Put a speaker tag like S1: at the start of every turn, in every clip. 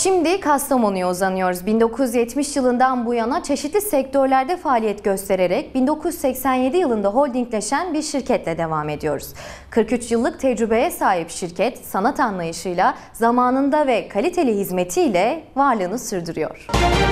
S1: Şimdi Kastamonu'ya uzanıyoruz. 1970 yılından bu yana çeşitli sektörlerde faaliyet göstererek 1987 yılında holdingleşen bir şirketle devam ediyoruz. 43 yıllık tecrübeye sahip şirket sanat anlayışıyla, zamanında ve kaliteli hizmetiyle varlığını sürdürüyor.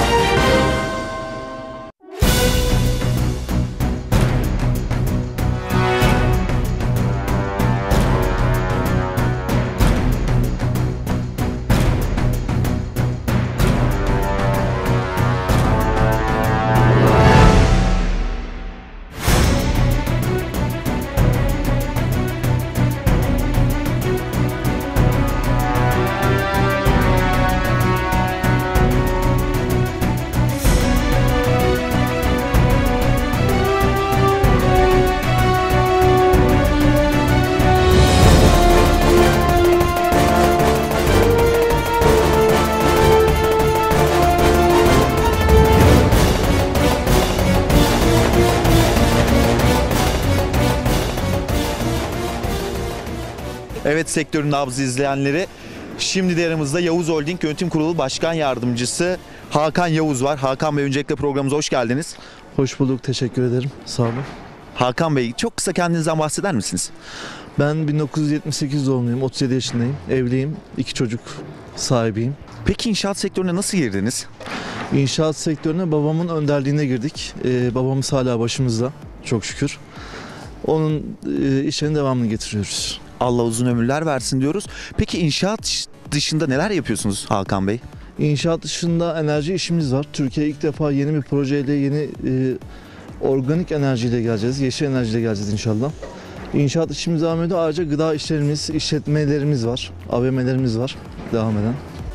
S2: Evet, sektörün nabzı izleyenleri, şimdi de yanımızda Yavuz Holding Yönetim Kurulu Başkan Yardımcısı Hakan Yavuz var. Hakan Bey, öncelikle programımıza hoş geldiniz.
S3: Hoş bulduk, teşekkür ederim. Sağ olun.
S2: Hakan Bey, çok kısa kendinizden bahseder misiniz?
S3: Ben 1978 doğumluyum, 37 yaşındayım, evliyim, 2 çocuk sahibiyim.
S2: Peki inşaat sektörüne nasıl girdiniz?
S3: İnşaat sektörüne babamın önderliğine girdik. Babamız hala başımızda, çok şükür. Onun işlerinin devamını getiriyoruz.
S2: Allah uzun ömürler versin diyoruz. Peki inşaat dışında neler yapıyorsunuz Hakan Bey?
S3: İnşaat dışında enerji işimiz var. Türkiye'ye ilk defa yeni bir projeyle, yeni organik enerjiyle geleceğiz. Yeşil enerjiyle geleceğiz inşallah. İnşaat işimiz devam ediyor. Ayrıca gıda işlerimiz, işletmelerimiz var. AVM'lerimiz var devam eden.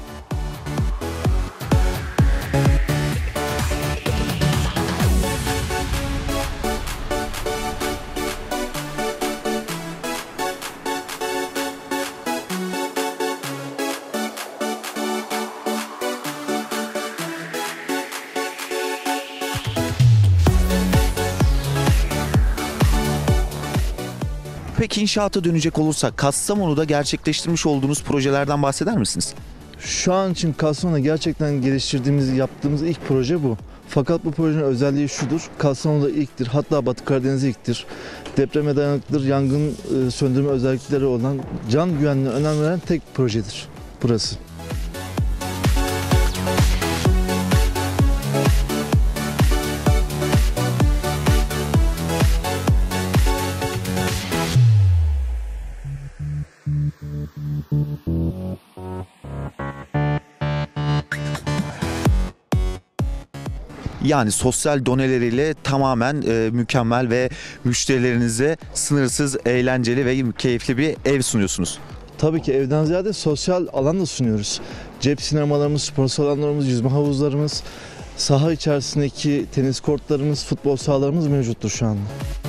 S2: Peki inşaata dönecek olursak, Kastamonu'da gerçekleştirmiş olduğunuz projelerden bahseder misiniz?
S3: Şu an için Kastamonu'da gerçekten geliştirdiğimiz, yaptığımız ilk proje bu. Fakat bu projenin özelliği şudur: Kastamonu'da ilktir, hatta Batı Karadeniz'de ilktir. Depreme dayanıklıdır, yangın söndürme özellikleri olan, can güvenliğine önem veren tek projedir burası.
S2: Yani sosyal doneleriyle tamamen mükemmel ve müşterilerinize sınırsız, eğlenceli ve keyifli bir ev sunuyorsunuz.
S3: Tabii ki evden ziyade sosyal alan da sunuyoruz. Cep sinemalarımız, spor salonlarımız, yüzme havuzlarımız, saha içerisindeki tenis kortlarımız, futbol sahalarımız mevcuttur şu anda.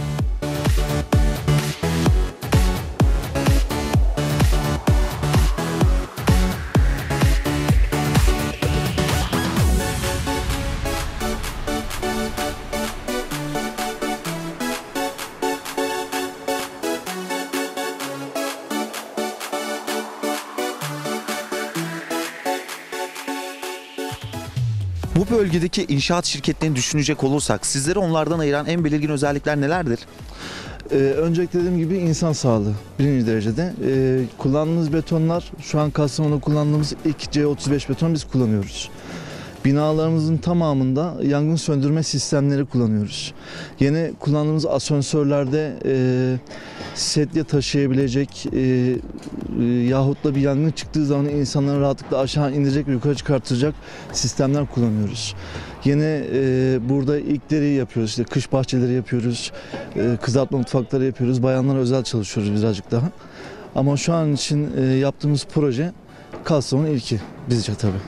S2: Bu bölgedeki inşaat şirketlerini düşünecek olursak, sizleri onlardan ayıran en belirgin özellikler nelerdir?
S3: Öncelikle dediğim gibi insan sağlığı birinci derecede. Kullandığımız betonlar, şu an Kastamonu'da kullandığımız ilk C35 beton biz kullanıyoruz. Binalarımızın tamamında yangın söndürme sistemleri kullanıyoruz. Yeni kullandığımız asansörlerde sedye taşıyabilecek yahut da bir yangın çıktığı zaman insanları rahatlıkla aşağı indirecek ve yukarı çıkartacak sistemler kullanıyoruz. Yine burada ilkleri yapıyoruz, işte kış bahçeleri yapıyoruz, kızartma mutfakları yapıyoruz, bayanlara özel çalışıyoruz birazcık daha. Ama şu an için yaptığımız proje Kastamonu ilki bizce tabii.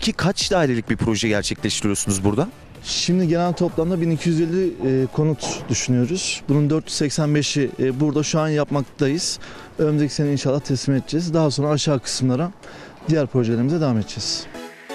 S2: Peki kaç dairelik bir proje gerçekleştiriyorsunuz burada?
S3: Şimdi genel toplamda 1250 konut düşünüyoruz. Bunun 485'i burada şu an yapmaktayız. Önümüzdeki sene inşallah teslim edeceğiz. Daha sonra aşağı kısımlara diğer projelerimize devam edeceğiz.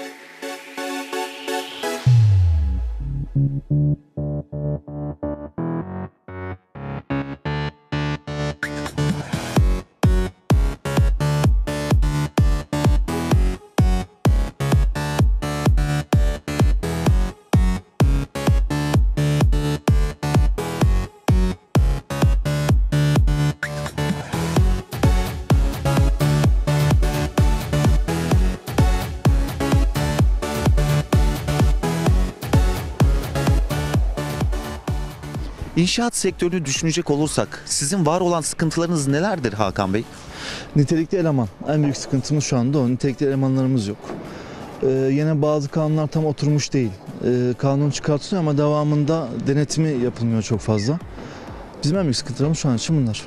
S2: İnşaat sektörünü düşünecek olursak sizin var olan sıkıntılarınız nelerdir Hakan Bey?
S3: Nitelikli eleman. En büyük sıkıntımız şu anda o. Nitelikli elemanlarımız yok. Yine bazı kanunlar tam oturmuş değil. Kanun çıkartılıyor ama devamında denetimi yapılmıyor çok fazla. Bizim en büyük sıkıntılarımız şu an için bunlar.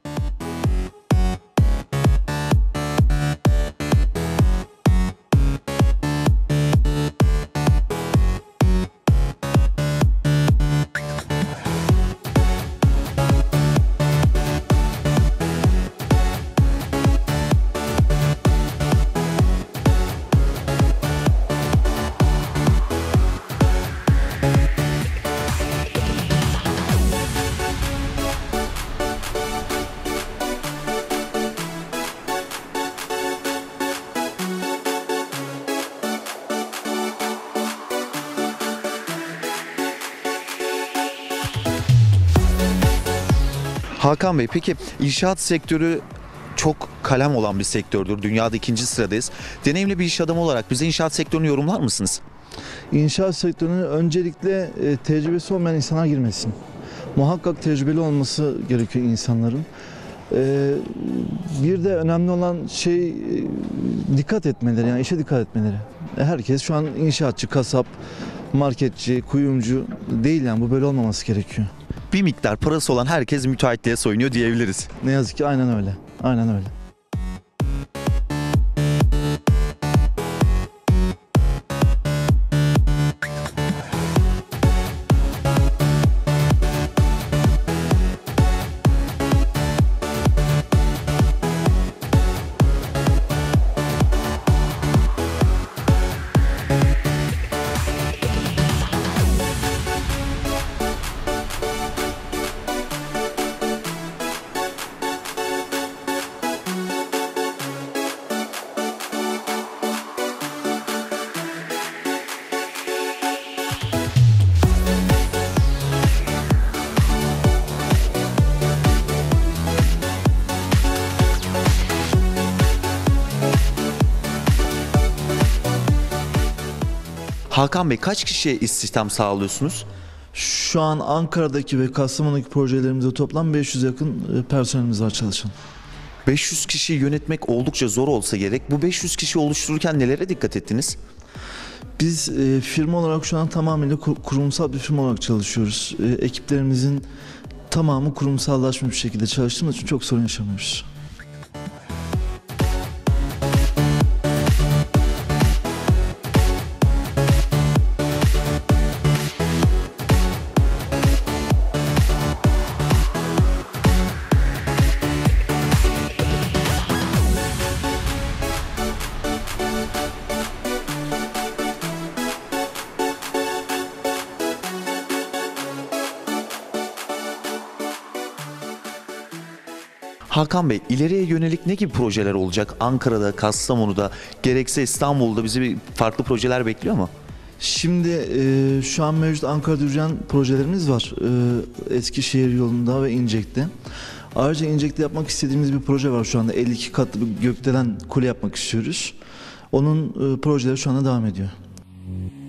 S2: Hakan Bey, peki inşaat sektörü çok kalem olan bir sektördür. Dünyada 2. sıradayız. Deneyimli bir iş adamı olarak bize inşaat sektörünü yorumlar mısınüz?
S3: İnşaat sektörüne öncelikle tecrübesi olmayan insanlar girmesin. Muhakkak tecrübeli olması gerekiyor insanların. Bir de önemli olan şey dikkat etmeleri, yani işe dikkat etmeleri. Herkes şu an inşaatçı, kasap, marketçi, kuyumcu değil, yani bu böyle olmaması gerekiyor.
S2: Bir miktar parası olan herkes müteahhitliğe soyunuyor diyebiliriz.
S3: Ne yazık ki aynen öyle. Aynen öyle.
S2: Hakan Bey, kaç kişiye istihdam sağlıyorsunuz?
S3: Şu an Ankara'daki ve Kastamonu'daki projelerimizde toplam 500 yakın personelimiz var çalışan.
S2: 500 kişiyi yönetmek oldukça zor olsa gerek. Bu 500 kişi oluştururken nelere dikkat ettiniz?
S3: Biz firma olarak şu an tamamıyla kurumsal bir firma olarak çalışıyoruz. Ekiplerimizin tamamı kurumsallaşmış bir şekilde çalıştığımız için çok sorun yaşamıyoruz.
S2: Hakan Bey, ileriye yönelik ne gibi projeler olacak? Ankara'da, Kastamonu'da, gerekse İstanbul'da bizi farklı projeler bekliyor mu?
S3: Şimdi şu an mevcut Ankara'da yürüyen projelerimiz var. Eskişehir yolunda ve İncek'te. Ayrıca İncek'te yapmak istediğimiz bir proje var şu anda. 52 katlı bir gökdelen kule yapmak istiyoruz. Onun projeleri şu anda devam ediyor.